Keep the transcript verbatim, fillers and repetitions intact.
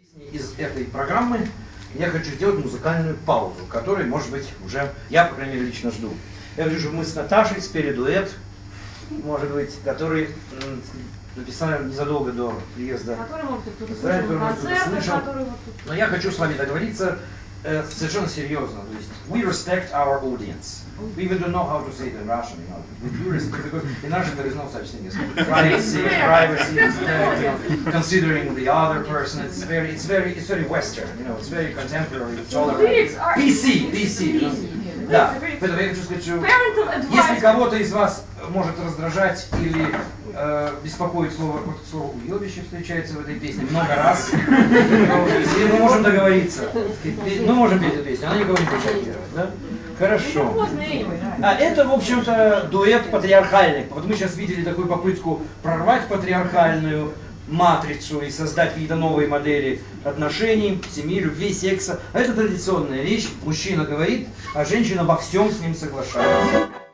Из этой программы я хочу сделать музыкальную паузу, которой, может быть, уже я, по крайней мере, лично жду. Я вижу, что мы с Наташей спели дуэт, может быть, который написали незадолго до приезда. Который, может, кто-то Израиль, который, может, кто-то слышал. который вот тут... Но я хочу с вами договориться э, совершенно серьезно. То есть, we respect our audience. We even don't know how to say it in Russian, you know. We do respect, because in Russian there is no such thing as privacy, privacy, uh, you know, considering the other person. It's very, it's very, it's very Western, you know. It's very contemporary. It's all around. P C, P C. Да, поэтому я хочу сказать, что если кого-то из вас может раздражать или э, беспокоить слово, вот слово «уебище» встречается в этой песне много раз, и мы можем договориться, мы можем петь эту песню, она никого не будет шокировать, да? Хорошо. А это, в общем-то, дуэт патриархальный. Вот мы сейчас видели такую попытку прорвать патриархальную матрицу и создать какие-то новые модели отношений, семьи, любви, секса. А это традиционная вещь. Мужчина говорит, а женщина во всем с ним соглашается.